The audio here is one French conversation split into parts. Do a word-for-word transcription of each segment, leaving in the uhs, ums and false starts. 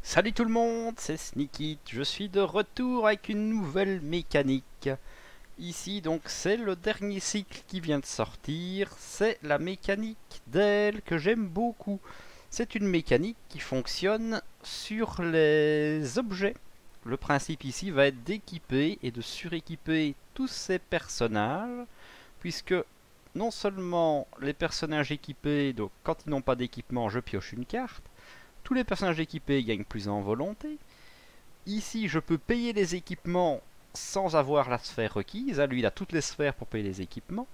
Salut tout le monde, c'est Sneakit, je suis de retour avec une nouvelle mécanique. Ici donc c'est le dernier cycle qui vient de sortir, c'est la mécanique d'aile que j'aime beaucoup. C'est une mécanique qui fonctionne sur les objets. Le principe ici va être d'équiper et de suréquiper tous ces personnages, puisque non seulement les personnages équipés, donc quand ils n'ont pas d'équipement je pioche une carte, tous les personnages équipés gagnent plus en volonté. Ici, je peux payer les équipements sans avoir la sphère requise. Lui, il a toutes les sphères pour payer les équipements.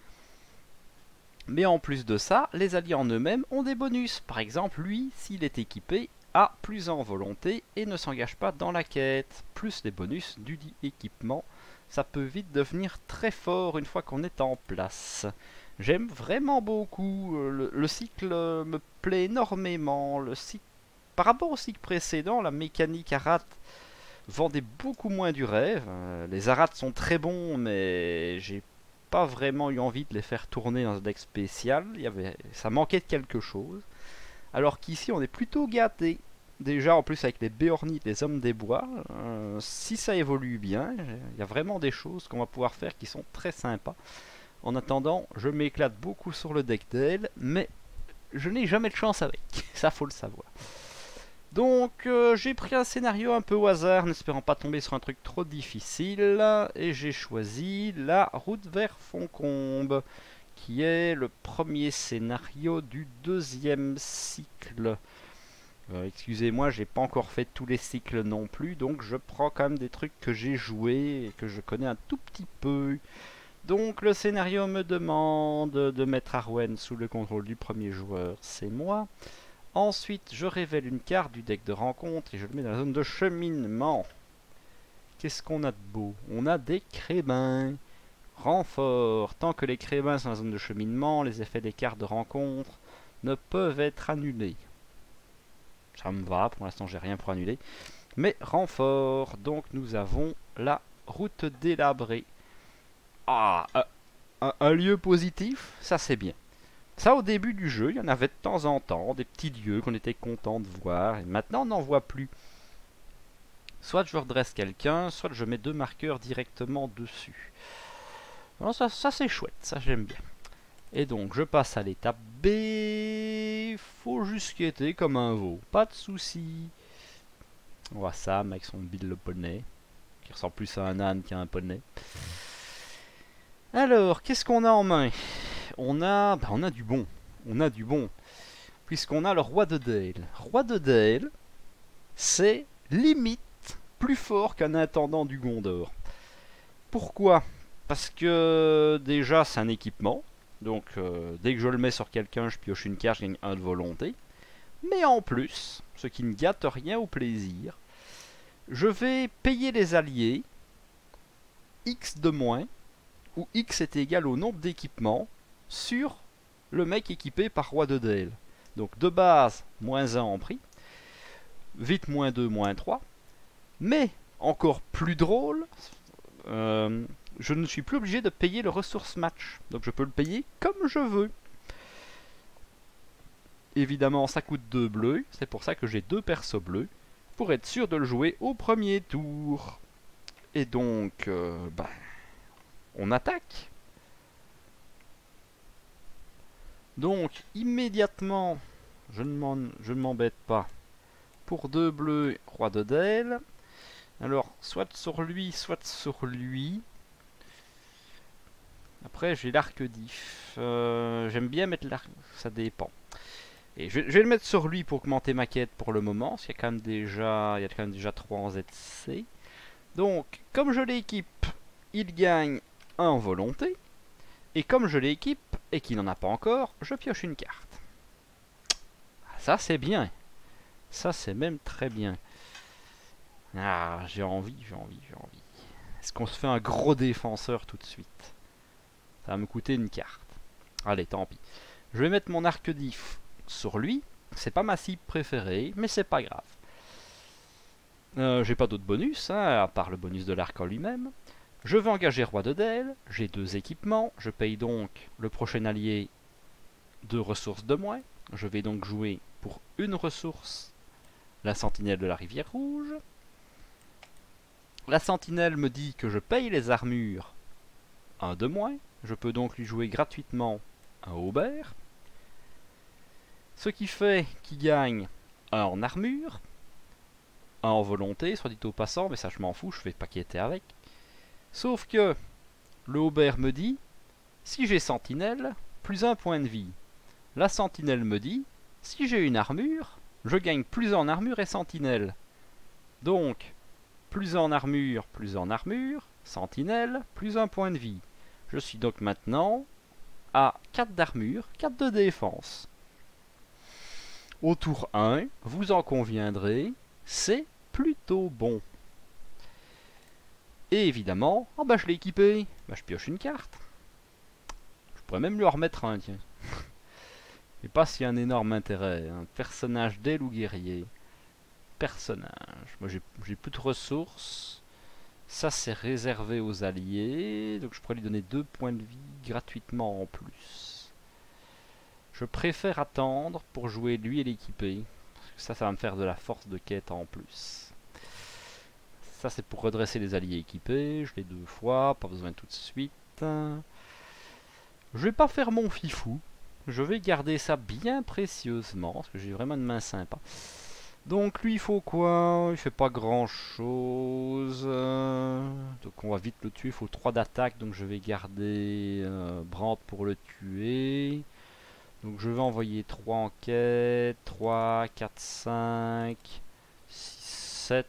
Mais en plus de ça, les alliés en eux-mêmes ont des bonus. Par exemple, lui, s'il est équipé, a plus en volonté et ne s'engage pas dans la quête. Plus les bonus du dit équipement. Ça peut vite devenir très fort une fois qu'on est en place. J'aime vraiment beaucoup. Le, le cycle me plaît énormément. Le cycle, par rapport au cycle précédent, la mécanique Arat vendait beaucoup moins du rêve. Euh, les Arats sont très bons, mais j'ai pas vraiment eu envie de les faire tourner dans un deck spécial. Il y avait, ça manquait de quelque chose. Alors qu'ici, on est plutôt gâté. Déjà, en plus, avec les Béornites, les Hommes des Bois, euh, si ça évolue bien, il y a vraiment des choses qu'on va pouvoir faire qui sont très sympas. En attendant, je m'éclate beaucoup sur le deck d'aile, mais je n'ai jamais de chance avec. Ça, faut le savoir. Donc, euh, j'ai pris un scénario un peu au hasard, n'espérant pas tomber sur un truc trop difficile, et j'ai choisi la route vers Foncombe, qui est le premier scénario du deuxième cycle. Euh, Excusez-moi, j'ai pas encore fait tous les cycles non plus, donc je prends quand même des trucs que j'ai joués et que je connais un tout petit peu. Donc le scénario me demande de mettre Arwen sous le contrôle du premier joueur, c'est moi. Ensuite, je révèle une carte du deck de rencontre et je le mets dans la zone de cheminement. Qu'est-ce qu'on a de beau? On a des crébins. Renfort. Tant que les crébins sont dans la zone de cheminement, les effets des cartes de rencontre ne peuvent être annulés. Ça me va, pour l'instant j'ai rien pour annuler. Mais renfort. Donc nous avons la route délabrée. Ah, un, un, un lieu positif, ça c'est bien. Ça, au début du jeu, il y en avait de temps en temps, des petits lieux qu'on était content de voir, et maintenant on n'en voit plus. Soit je redresse quelqu'un, soit je mets deux marqueurs directement dessus. Alors ça, ça c'est chouette, ça j'aime bien. Et donc je passe à l'étape B. Faut juste quitter comme un veau, pas de soucis. On voit Sam avec son Bill le poney, qui ressemble plus à un âne qu'à un poney. Alors, qu'est-ce qu'on a en main? On a, bah on a du bon, on a du bon, puisqu'on a le roi de Dale. Roi de Dale, c'est limite plus fort qu'un intendant du Gondor. Pourquoi? Parce que déjà c'est un équipement, donc euh, dès que je le mets sur quelqu'un, je pioche une carte, je gagne un de volonté. Mais en plus, ce qui ne gâte rien au plaisir, je vais payer les alliés X de moins, où X est égal au nombre d'équipements sur le mec équipé par roi de Dale. Donc de base, moins un en prix, vite moins deux, moins trois, mais encore plus drôle, euh, je ne suis plus obligé de payer le ressource match. Donc je peux le payer comme je veux. Évidemment, ça coûte deux bleus, c'est pour ça que j'ai deux persos bleus, pour être sûr de le jouer au premier tour. Et donc, euh, bah, on attaque. Donc, immédiatement, je ne m'embête pas. Pour deux bleus, roi de Dale. Alors, soit sur lui, soit sur lui. Après, j'ai l'arc diff. Euh, J'aime bien mettre l'arc, ça dépend. Et je, je vais le mettre sur lui pour augmenter ma quête pour le moment. Parce qu'il y a quand même déjà, il y a quand même déjà trois en Z C. Donc, comme je l'équipe, il gagne un en volonté. Et comme je l'équipe et qu'il n'en a pas encore, je pioche une carte. Ça c'est bien. Ça c'est même très bien. Ah, j'ai envie, j'ai envie, j'ai envie. Est-ce qu'on se fait un gros défenseur tout de suite? Ça va me coûter une carte. Allez, tant pis. Je vais mettre mon arc diff sur lui. C'est pas ma cible préférée, mais c'est pas grave. Euh, j'ai pas d'autres bonus, hein, à part le bonus de l'arc en lui-même. Je vais engager roi de Dale, j'ai deux équipements, je paye donc le prochain allié deux ressources de moins. Je vais donc jouer pour une ressource la sentinelle de la rivière rouge. La sentinelle me dit que je paye les armures un de moins. Je peux donc lui jouer gratuitement un Aubert. Ce qui fait qu'il gagne un en armure, un en volonté, soit dit au passant, mais ça je m'en fous, je vais pas quitter avec. Sauf que le Aubert me dit, si j'ai sentinelle, plus un point de vie. La sentinelle me dit, si j'ai une armure, je gagne plus en armure et sentinelle. Donc, plus en armure, plus en armure, sentinelle, plus un point de vie. Je suis donc maintenant à quatre d'armure, quatre de défense. Au tour un, vous en conviendrez, c'est plutôt bon. Et évidemment, oh bah je l'ai équipé, bah je pioche une carte. Je pourrais même lui en remettre un, tiens. Mais pas s'il y a un énorme intérêt. Un personnage d'aile ou guerrier. Personnage. Moi j'ai plus de ressources. Ça c'est réservé aux alliés. Donc je pourrais lui donner deux points de vie gratuitement en plus. Je préfère attendre pour jouer lui et l'équiper. Ça, ça va me faire de la force de quête en plus. Ça c'est pour redresser les alliés équipés. Je l'ai deux fois, pas besoin tout de suite. Je vais pas faire mon fifou. Je vais garder ça bien précieusement, parce que j'ai vraiment une main sympa. Donc lui il faut quoi? Il fait pas grand chose. Donc on va vite le tuer, il faut trois d'attaque, donc je vais garder euh, Brand pour le tuer. Donc je vais envoyer trois en quête, trois, quatre, cinq, six, sept.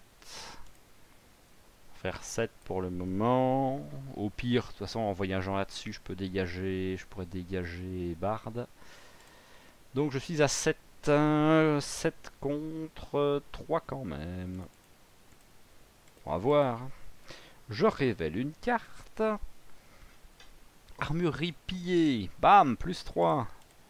Faire sept pour le moment. Au pire, de toute façon, en voyageant là-dessus, je peux dégager, je pourrais dégager Bard. Donc je suis à sept, euh, sept contre trois quand même. On va voir. Je révèle une carte. Armure ripillée. Bam, plus trois.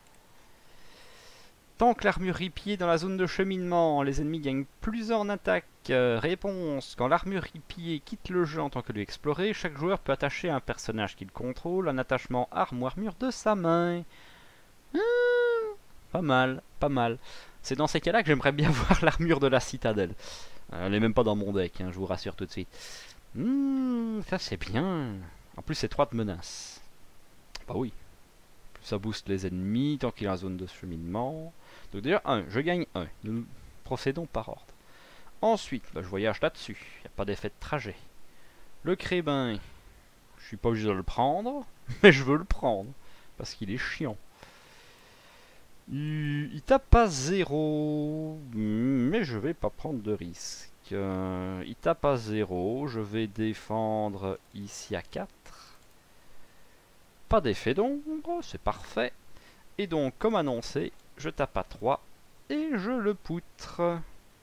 Tant que l'armure ripiée dans la zone de cheminement, les ennemis gagnent plus en attaque. Euh, réponse. Quand l'armure ripiée quitte le jeu en tant que lieu exploré, chaque joueur peut attacher à un personnage qu'il contrôle un attachement arme ou armure de sa main. Mmh, pas mal, pas mal. C'est dans ces cas-là que j'aimerais bien voir l'armure de la citadelle. Euh, elle est même pas dans mon deck, hein, je vous rassure tout de suite. Mmh, ça c'est bien. En plus c'est trois de menace. Bah oui. Ça booste les ennemis tant qu'il est en zone de cheminement. Donc déjà, un, je gagne un. Nous procédons par ordre. Ensuite, bah, je voyage là-dessus. Il n'y a pas d'effet de trajet. Le crébin, je suis pas obligé de le prendre, mais je veux le prendre. Parce qu'il est chiant. Il, il tape pas zéro, mais je vais pas prendre de risque. Euh, il tape à zéro, je vais défendre ici à quatre. Pas d'effet d'ombre, c'est parfait. Et donc, comme annoncé, je tape à trois et je le poutre.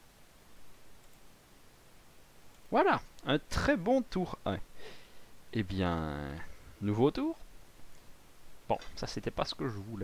Voilà, un très bon tour un. Eh bien, nouveau tour. Bon, ça c'était pas ce que je voulais.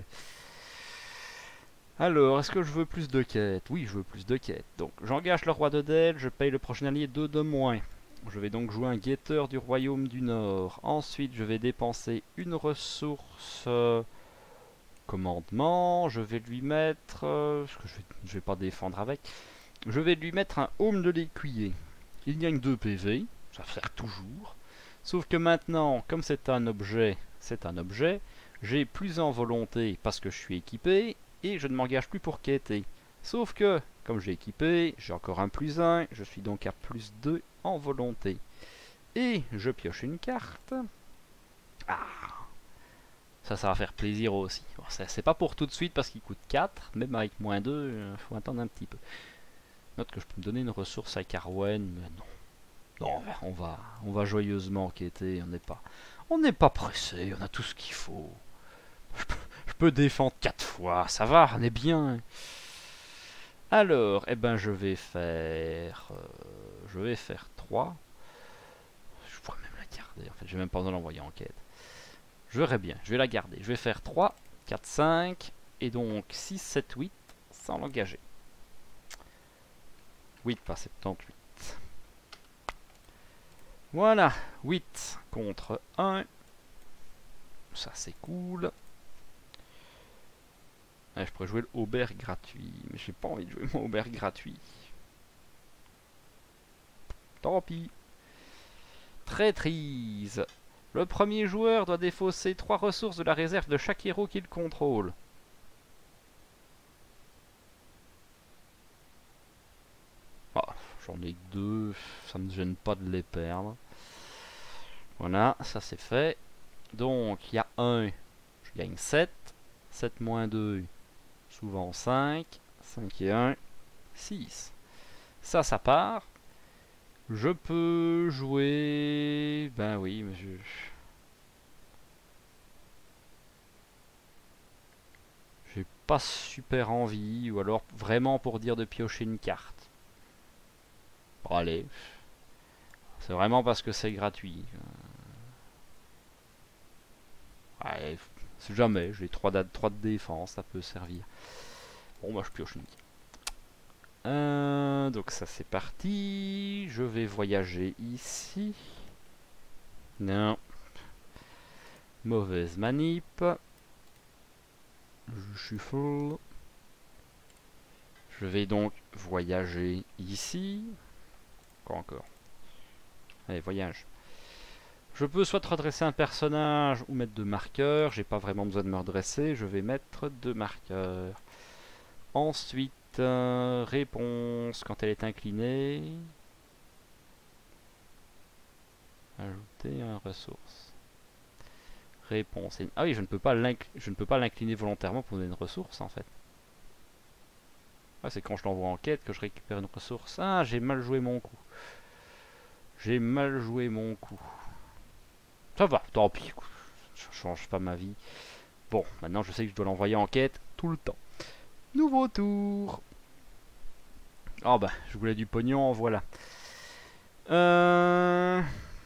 Alors, est-ce que je veux plus de quêtes? Oui, je veux plus de quêtes. Donc, j'engage le roi de Del, je paye le prochain allié deux de moins. Je vais donc jouer un guetteur du royaume du Nord. Ensuite, je vais dépenser une ressource euh, commandement. Je vais lui mettre... Euh, parce que je vais, je vais pas défendre avec. Je vais lui mettre un Home de l'écuyer. Il gagne deux P V. Ça sert toujours. Sauf que maintenant, comme c'est un objet, c'est un objet, j'ai plus en volonté parce que je suis équipé. Et je ne m'engage plus pour quêter. Sauf que, comme j'ai équipé, j'ai encore un plus un, je suis donc à plus deux en volonté. Et je pioche une carte. Ah, ça, ça va faire plaisir aussi. Bon, c'est pas pour tout de suite parce qu'il coûte quatre, même avec moins deux, il faut attendre un petit peu. Note que je peux me donner une ressource avec Arwen, mais non. Non, on va, on va joyeusement quêter, on n'est pas, on n'est pas pressé, on a tout ce qu'il faut. Je peux, je peux défendre quatre fois, ça va, on est bien. Alors, eh ben, je vais faire, euh, je vais faire trois. Je pourrais même la garder. En fait, j'ai même pas besoin de l'envoyer en quête. Je verrai bien, je vais la garder. Je vais faire trois, quatre, cinq et donc six, sept, huit sans l'engager. huit pas soixante-dix-huit. Voilà, huit contre un. Ça c'est cool. Ah, je pourrais jouer le Aubert gratuit, mais j'ai pas envie de jouer mon Aubert gratuit. Tant pis. Traîtrise. Le premier joueur doit défausser trois ressources de la réserve de chaque héros qu'il contrôle. Ah, j'en ai que deux, ça me gêne pas de les perdre. Voilà, ça c'est fait. Donc, il y a un, je gagne sept. sept moins deux, souvent cinq. cinq et un, six. Ça, ça part. Je peux jouer... Ben oui, mais je... J'ai pas super envie, ou alors vraiment pour dire de piocher une carte. Bon, allez. C'est vraiment parce que c'est gratuit. Ouais, c'est jamais, j'ai trois de défense, ça peut servir. Bon, moi je pioche une carte. Euh, donc ça c'est parti. Je vais voyager ici. Non. Mauvaise manip. Je shuffle. Je vais donc voyager ici. Encore, encore. Allez, voyage. Je peux soit redresser un personnage ou mettre deux marqueurs. J'ai pas vraiment besoin de me redresser. Je vais mettre deux marqueurs. Ensuite, euh, réponse quand elle est inclinée. Ajouter une ressource. Réponse. Ah oui, je ne peux pas l'incliner volontairement pour donner une ressource en fait. Ah, c'est quand je l'envoie en quête que je récupère une ressource. Ah, j'ai mal joué mon coup. J'ai mal joué mon coup. Ça va, tant pis. Ça change pas ma vie. Bon, maintenant je sais que je dois l'envoyer en quête tout le temps. Nouveau tour. Oh bah, je voulais du pognon, voilà. Euh...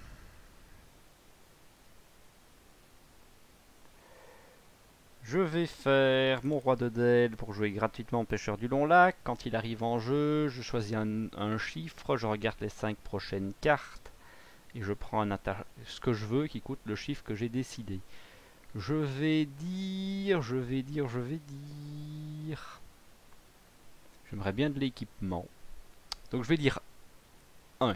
Je vais faire mon roi de Dell pour jouer gratuitement Pêcheur du Long Lac. Quand il arrive en jeu, je choisis un, un chiffre, je regarde les cinq prochaines cartes et je prends un ce que je veux qui coûte le chiffre que j'ai décidé. Je vais dire, je vais dire, je vais dire... J'aimerais bien de l'équipement. Donc je vais dire un.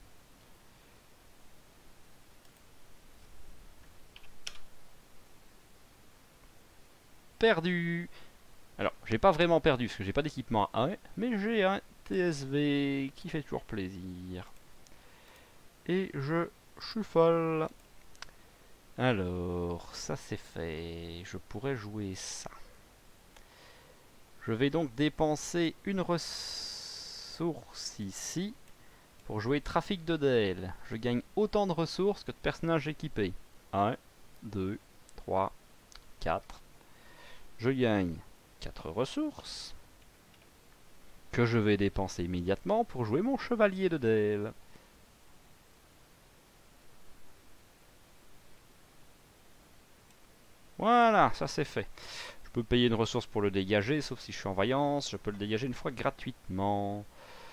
Perdu. Alors, j'ai pas vraiment perdu parce que j'ai pas d'équipement à un, mais j'ai un T S V qui fait toujours plaisir. Et je shuffle. Alors, ça c'est fait. Je pourrais jouer ça. Je vais donc dépenser une ressource ici pour jouer Trafic de D L. Je gagne autant de ressources que de personnages équipés. un, deux, trois, quatre. Je gagne quatre ressources que je vais dépenser immédiatement pour jouer mon chevalier de D L. Voilà, ça c'est fait. Je peux payer une ressource pour le dégager, sauf si je suis en vaillance. Je peux le dégager une fois gratuitement.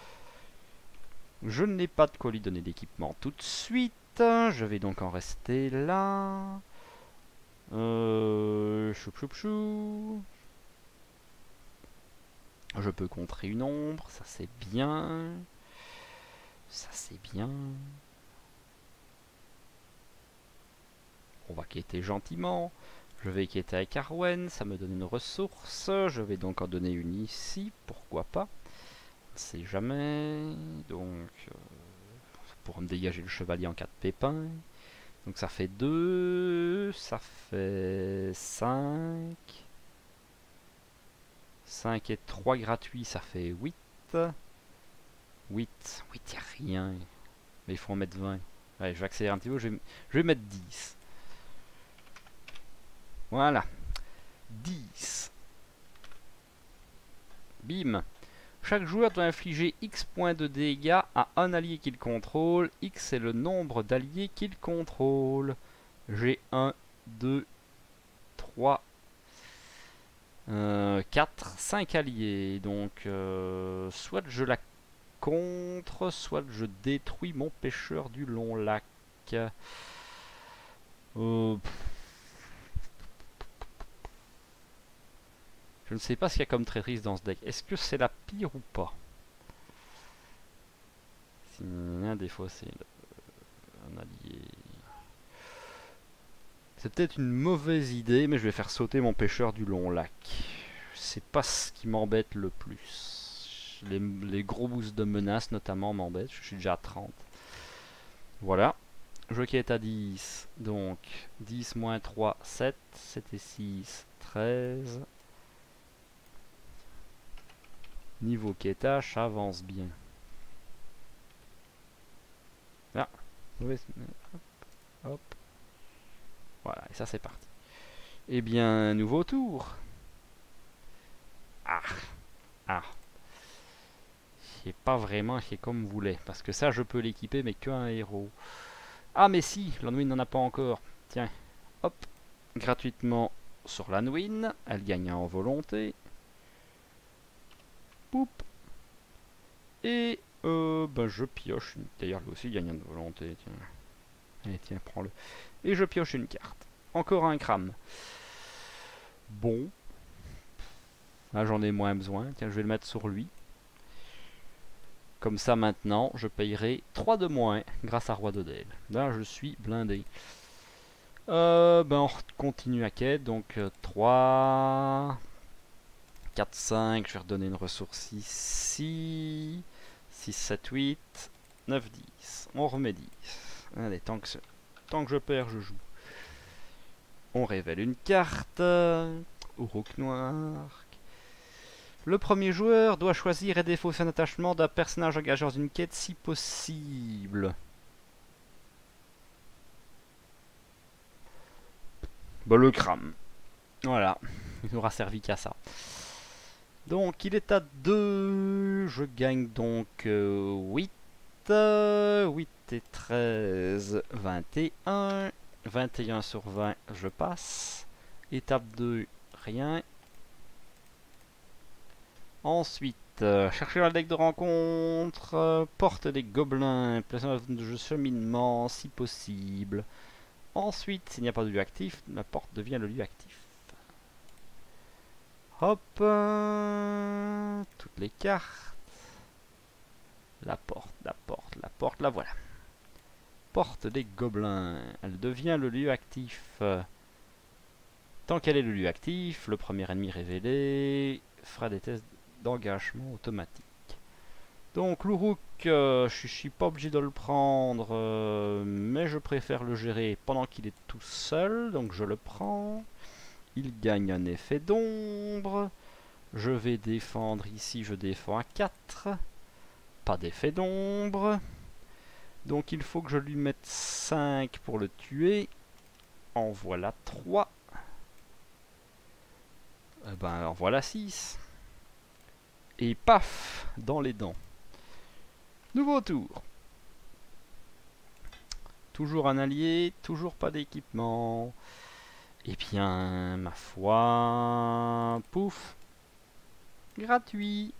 Je n'ai pas de quoi lui donner d'équipement tout de suite. Je vais donc en rester là. Euh, chou chou chou. Je peux contrer une ombre, ça c'est bien. Ça c'est bien. On va quêter gentiment. Je vais quêter avec Arwen, ça me donne une ressource. Je vais donc en donner une ici, pourquoi pas. On ne sait jamais. Donc, euh, pour me dégager le chevalier en cas de pépin. Donc ça fait deux, ça fait cinq. cinq et trois gratuits, ça fait huit. huit, huit, il n'y a rien. Mais il faut en mettre vingt. Allez, je vais accélérer un petit peu, je vais, je vais mettre dix. Voilà. dix. Bim. Chaque joueur doit infliger X points de dégâts à un allié qu'il contrôle. X est le nombre d'alliés qu'il contrôle. J'ai un, deux, trois, euh, quatre, cinq alliés. Donc, euh, soit je la contre, soit je détruis mon pêcheur du long lac. Euh, Je ne sais pas ce qu'il y a comme traîtrise dans ce deck. Est-ce que c'est la pire ou pas? défausser le, un allié. C'est peut-être une mauvaise idée, mais je vais faire sauter mon pêcheur du long lac. C'est pas ce qui m'embête le plus. Les, les gros boosts de menace notamment m'embêtent. Je suis déjà à trente. Voilà. Jockey est à dix. Donc dix moins trois, sept. sept et six, treize. Niveau quêtage, ça avance bien. Là. Hop. Hop. Voilà, et ça c'est parti. Eh bien, nouveau tour. Ah. Ah. C'est pas vraiment c'est comme vous voulez. Parce que ça, je peux l'équiper, mais qu'un héros. Ah, mais si, l'Anwin n'en a pas encore. Tiens, hop. Gratuitement sur l'Anwin. Elle gagne en volonté. Poup. Et euh, ben, je pioche. Une... D'ailleurs, lui aussi gagne en volonté. Tiens. Allez, tiens, prends-le. Et je pioche une carte. Encore un crame. Bon. Là, j'en ai moins besoin. Tiens, je vais le mettre sur lui. Comme ça, maintenant, je payerai trois de moins grâce à Roi de Dale. Là, je suis blindé. Euh, ben, on continue à quête. Donc, euh, trois, quatre, cinq. Je vais redonner une ressource ici. six, sept, huit, neuf, dix. On remet dix. Allez, tant que, tant que je perds, je joue. On révèle une carte. Uruk noir. Le premier joueur doit choisir et défausser un attachement d'un personnage engagé dans une quête si possible. Bah, le crame. Voilà. Il n'aura servi qu'à ça. Donc il est à deux. Je gagne donc euh, huit. Euh, huit et treize, vingt et un. vingt et un sur vingt, je passe. Étape deux, rien. Ensuite, euh, chercher dans le deck de rencontre, euh, porte des gobelins, placer dans la zone de jeu cheminement si possible. Ensuite, s'il n'y a pas de lieu actif, la porte devient le lieu actif. Hop, euh, toutes les cartes. La porte, la porte, la porte, la voilà. Porte des gobelins, elle devient le lieu actif. Tant qu'elle est le lieu actif, le premier ennemi révélé fera des tests d'engagement automatique. Donc l'Uruk, euh, je suis pas obligé de le prendre, euh, mais je préfère le gérer pendant qu'il est tout seul, donc je le prends. Il gagne un effet d'ombre. Je vais défendre ici, je défends à quatre. Pas d'effet d'ombre. Donc il faut que je lui mette cinq pour le tuer. En voilà trois. Eh ben en voilà six. Et paf, dans les dents. Nouveau tour. Toujours un allié, toujours pas d'équipement. Eh bien, ma foi, pouf, gratuit.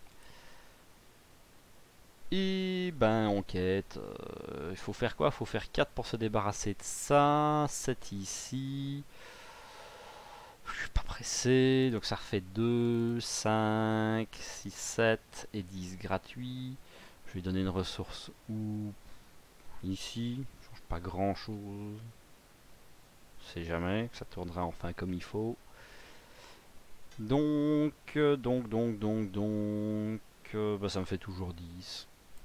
Et ben, on quête. Euh, il faut faire quoi? Il faut faire quatre pour se débarrasser de ça. sept ici. Je suis pas pressé, donc ça refait deux, cinq, six, sept et dix gratuits. Je vais donner une ressource où? Ici, ça change pas grand chose. On sait jamais que ça tournera enfin comme il faut. Donc, donc, donc, donc, donc, euh, bah ça me fait toujours dix.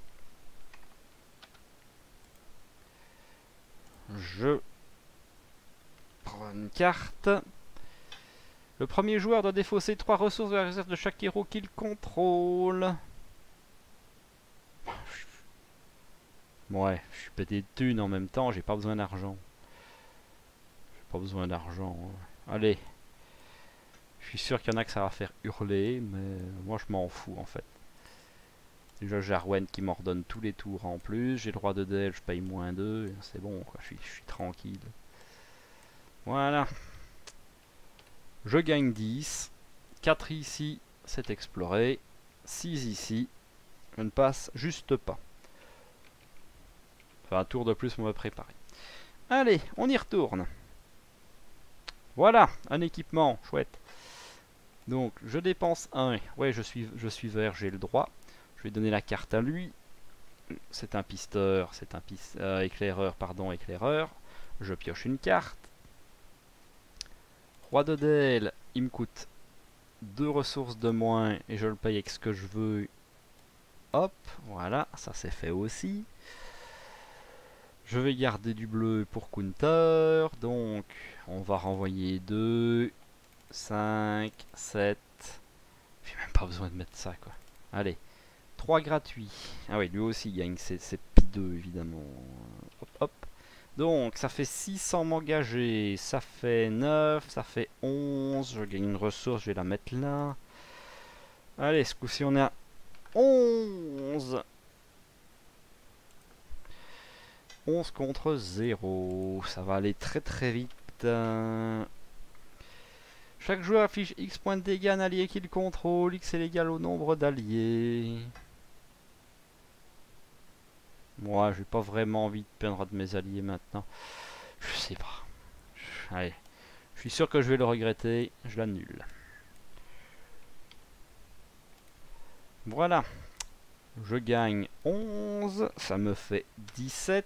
Je prends une carte. Le premier joueur doit défausser trois ressources de la réserve de chaque héros qu'il contrôle. Ouais, je suis pété de thunes en même temps, j'ai pas besoin d'argent. J'ai pas besoin d'argent. Allez. Je suis sûr qu'il y en a que ça va faire hurler, mais moi je m'en fous en fait. Déjà j'ai Arwen qui m'ordonne tous les tours en plus, j'ai le roi de Dale, je paye moins deux, c'est bon quoi, je suis, je suis tranquille. Voilà. Je gagne dix. quatre ici, c'est exploré. six ici, je ne passe juste pas. Enfin, un tour de plus, on va préparer. Allez, on y retourne. Voilà, un équipement, chouette. Donc, je dépense un. Ouais, je suis, je suis vert, j'ai le droit. Je vais donner la carte à lui. c'est un pisteur, c'est un pis euh, éclaireur, pardon, éclaireur. Je pioche une carte. Roi de dés, il me coûte deux ressources de moins et je le paye avec ce que je veux. Hop, voilà, ça c'est fait aussi. Je vais garder du bleu pour counter, donc on va renvoyer deux, cinq, sept. J'ai même pas besoin de mettre ça quoi. Allez, trois gratuits. Ah oui, lui aussi il gagne, c'est pi deux évidemment. Hop, hop. Donc ça fait six sans m'engager, ça fait neuf, ça fait onze. Je gagne une ressource, je vais la mettre là. Allez, ce coup-ci on est à onze. onze contre zéro. Ça va aller très très vite. Euh... Chaque joueur affiche X points de dégâts à un allié qu'il contrôle. X est égal au nombre d'alliés. Moi, j'ai pas vraiment envie de peindre de mes alliés maintenant. Je sais pas. Allez. Je suis sûr que je vais le regretter. Je l'annule. Voilà. Je gagne onze. Ça me fait dix-sept.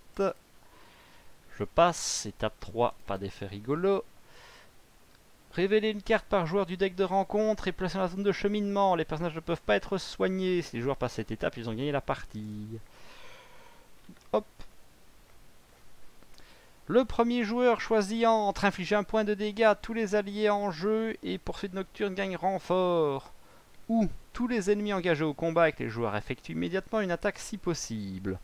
Je passe. Étape trois. Pas d'effet rigolo. Révéler une carte par joueur du deck de rencontre et placer dans la zone de cheminement. Les personnages ne peuvent pas être soignés. Si les joueurs passent cette étape, ils ont gagné la partie. Hop. Le premier joueur choisi entre, inflige un point de dégâts à tous les alliés en jeu et poursuite nocturne gagne renfort. Ou tous les ennemis engagés au combat avec les joueurs effectuent immédiatement une attaque si possible.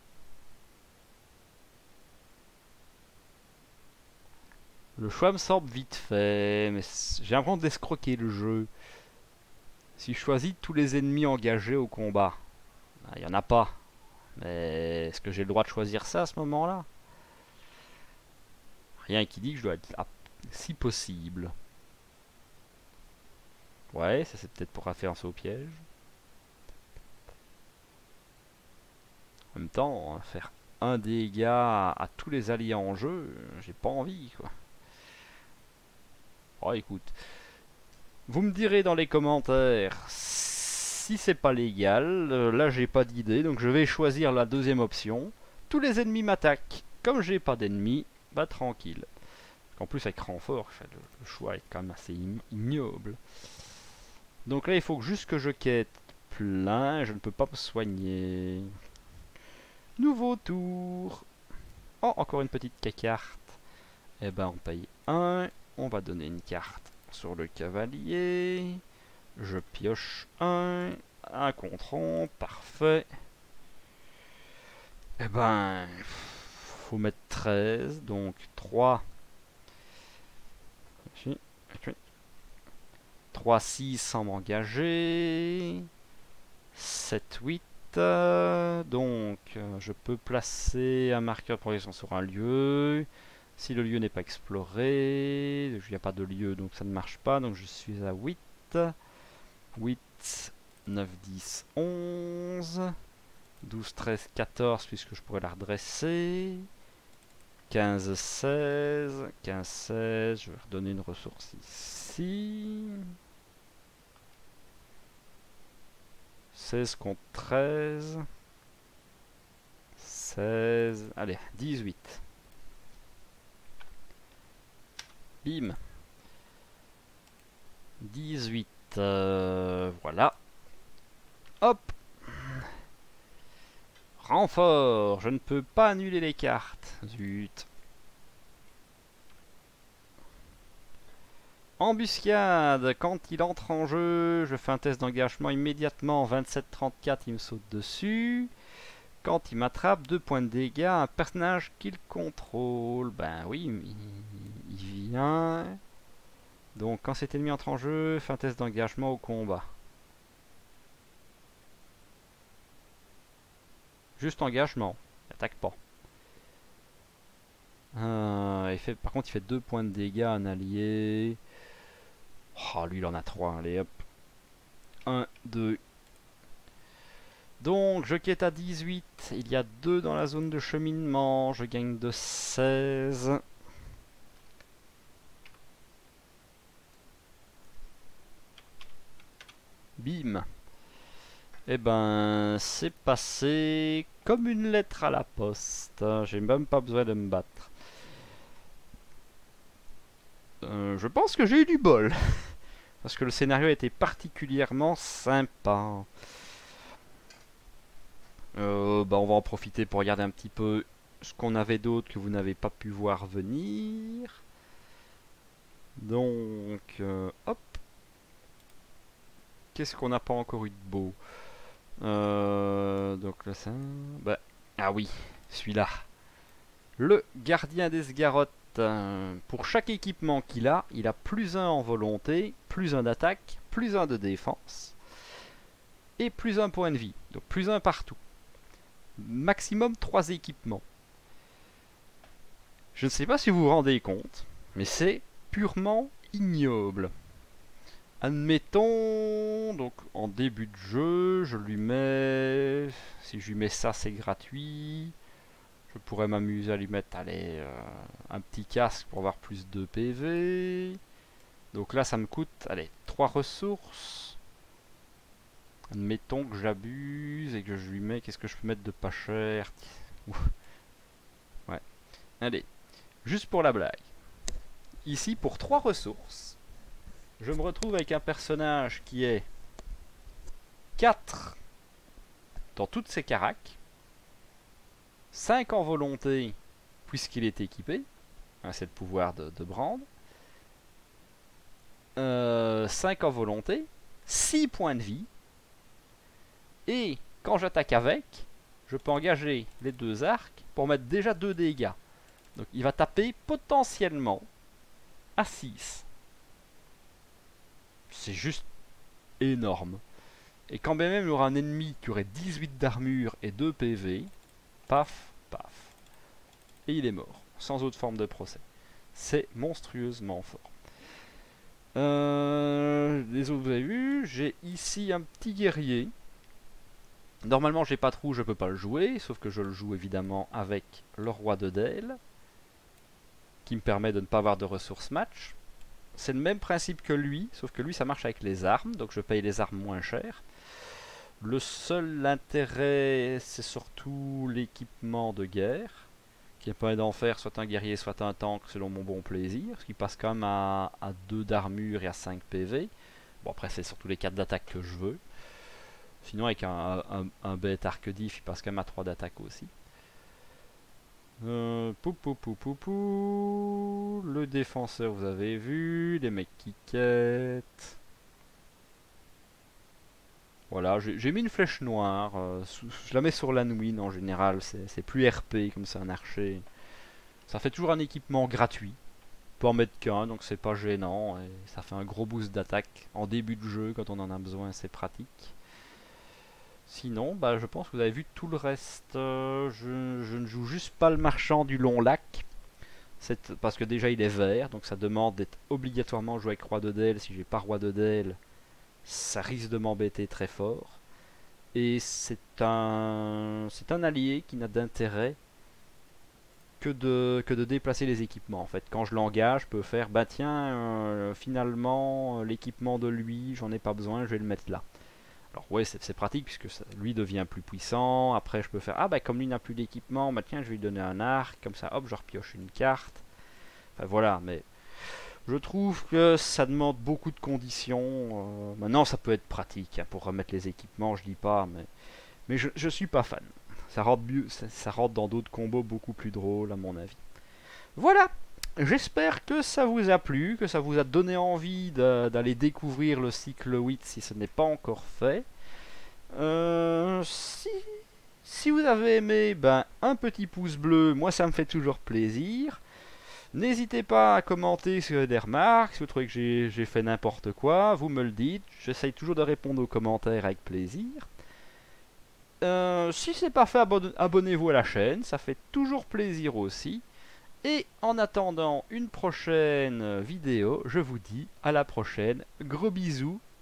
Le choix me semble vite fait, mais j'ai l'impression d'escroquer le jeu. Si je choisis tous les ennemis engagés au combat, il n'y en a pas. Mais est-ce que j'ai le droit de choisir ça à ce moment-là? Rien qui dit que je dois être là, si possible. Ouais, ça c'est peut-être pour référence au piège. En même temps, faire un dégât à tous les alliés en jeu, j'ai pas envie, quoi. Oh, écoute, vous me direz dans les commentaires si c'est pas légal. Euh, là, j'ai pas d'idée, donc je vais choisir la deuxième option. Tous les ennemis m'attaquent. Comme j'ai pas d'ennemis, bah tranquille. En plus, avec renfort, le, le choix est quand même assez ignoble. Donc là, il faut juste que je quête plein. Je ne peux pas me soigner. Nouveau tour. Oh, encore une petite carte. Eh ben, on paye un. On va donner une carte sur le cavalier. Je pioche un. Un contron. Parfait. Eh ben, faut mettre treize. Donc trois. trois, six sans m'engager. sept, huit. Euh, donc, euh, je peux placer un marqueur de progression sur un lieu. Si le lieu n'est pas exploré, il n'y a pas de lieu, donc ça ne marche pas. Donc, je suis à huit. huit, neuf, dix, onze. douze, treize, quatorze, puisque je pourrais la redresser. quinze, seize. quinze, seize. Je vais redonner une ressource ici. seize contre treize. seize. Allez, dix-huit. Bim. dix-huit. Euh, voilà. Hop. Renfort. Je ne peux pas annuler les cartes. Zut. Embuscade. Quand il entre en jeu, je fais un test d'engagement immédiatement. vingt-sept trente-quatre, il me saute dessus. Quand il m'attrape, deux points de dégâts à un personnage qu'il contrôle. Ben oui, il, il vient. Donc quand cet ennemi entre en jeu, fais un test d'engagement au combat. Juste engagement. Il attaque pas. Euh, il fait, par contre, il fait deux points de dégâts à un allié. Oh, lui, il en a trois. Allez, hop. un, deux. Donc, je quête à dix-huit. Il y a deux dans la zone de cheminement. Je gagne de seize. Bim. Eh ben, c'est passé comme une lettre à la poste. Hein, j'ai même pas besoin de me battre. Euh, je pense que j'ai eu du bol. Parce que le scénario était particulièrement sympa. Euh, bah on va en profiter pour regarder un petit peu ce qu'on avait d'autre que vous n'avez pas pu voir venir. Donc, euh, hop. Qu'est-ce qu'on n'a pas encore eu de beau? euh, Donc là, ça... Bah, ah oui, celui-là. Le gardien des Sgarottes. Euh, pour chaque équipement qu'il a, il a plus un en volonté, plus un d'attaque, plus un de défense. Et plus un point de vie. Donc plus un partout. Maximum trois équipements. Je ne sais pas si vous vous rendez compte, mais c'est purement ignoble. Admettons, donc en début de jeu, je lui mets... Si je lui mets ça, c'est gratuit. Je pourrais m'amuser à lui mettre, allez, euh, un petit casque pour avoir plus de P V. Donc là, ça me coûte, allez, trois ressources. Admettons que j'abuse et que je lui mets... Qu'est-ce que je peux mettre de pas cher? Ouais. Allez, juste pour la blague. Ici, pour trois ressources, je me retrouve avec un personnage qui est quatre dans toutes ses caracs, cinq en volonté, puisqu'il est équipé, hein, c'est le pouvoir de, de Brand, euh, cinq en volonté, six points de vie, et quand j'attaque avec, je peux engager les deux arcs pour mettre déjà deux dégâts. Donc il va taper potentiellement à six. C'est juste énorme. Et quand bien même il y aura un ennemi qui aurait dix-huit d'armure et deux P V, paf, paf. Et il est mort, sans autre forme de procès. C'est monstrueusement fort. Euh, les autres vous avez vu, j'ai ici un petit guerrier. Normalement j'ai pas de trou, je peux pas le jouer, sauf que je le joue évidemment avec le roi de Dale, qui me permet de ne pas avoir de ressources match. C'est le même principe que lui, sauf que lui ça marche avec les armes, donc je paye les armes moins cher. Le seul intérêt, c'est surtout l'équipement de guerre, qui permet d'en faire soit un guerrier, soit un tank, selon mon bon plaisir, ce qui passe quand même à, à deux d'armure et à cinq P V. Bon après c'est surtout les quatre d'attaque que je veux. Sinon avec un, un, un bête arc diff, il passe quand même à trois d'attaque aussi. Euh, pou, pou, pou, pou, pou. Le défenseur, vous avez vu. Les mecs qui quêtent. Voilà, j'ai mis une flèche noire. Euh, sous, je la mets sur l'Anwin en général. C'est plus R P comme c'est un archer. Ça fait toujours un équipement gratuit. On peut en mettre qu'un, donc c'est pas gênant. Et ça fait un gros boost d'attaque en début de jeu. Quand on en a besoin, c'est pratique. Sinon, bah, je pense que vous avez vu tout le reste. Euh, je, je ne joue juste pas le marchand du long lac. Parce que déjà il est vert, donc ça demande d'être obligatoirement joué avec roi de Dale. Si j'ai pas roi de Dale, ça risque de m'embêter très fort. Et c'est un, c'est un allié qui n'a d'intérêt que de, que de déplacer les équipements. En fait, quand je l'engage, je peux faire, bah tiens, euh, finalement, l'équipement de lui, j'en ai pas besoin, je vais le mettre là. Alors ouais, c'est pratique puisque ça, lui devient plus puissant. Après, je peux faire, ah bah comme lui n'a plus d'équipement, bah tiens, je vais lui donner un arc. Comme ça, hop, je repioche une carte. Enfin voilà, mais je trouve que ça demande beaucoup de conditions. Euh, maintenant, ça peut être pratique hein, pour remettre les équipements, je dis pas, mais, mais je, je suis pas fan. Ça rentre, mieux, ça, ça rentre dans d'autres combos beaucoup plus drôles, à mon avis. Voilà! J'espère que ça vous a plu, que ça vous a donné envie d'aller découvrir le cycle huit si ce n'est pas encore fait. Euh, si, si vous avez aimé, ben, un petit pouce bleu, moi ça me fait toujours plaisir. N'hésitez pas à commenter si vous avez des remarques, si vous trouvez que j'ai fait n'importe quoi, vous me le dites. J'essaye toujours de répondre aux commentaires avec plaisir. Euh, si ce n'est pas fait, abonnez-vous à la chaîne, ça fait toujours plaisir aussi. Et en attendant une prochaine vidéo, je vous dis à la prochaine. Gros bisous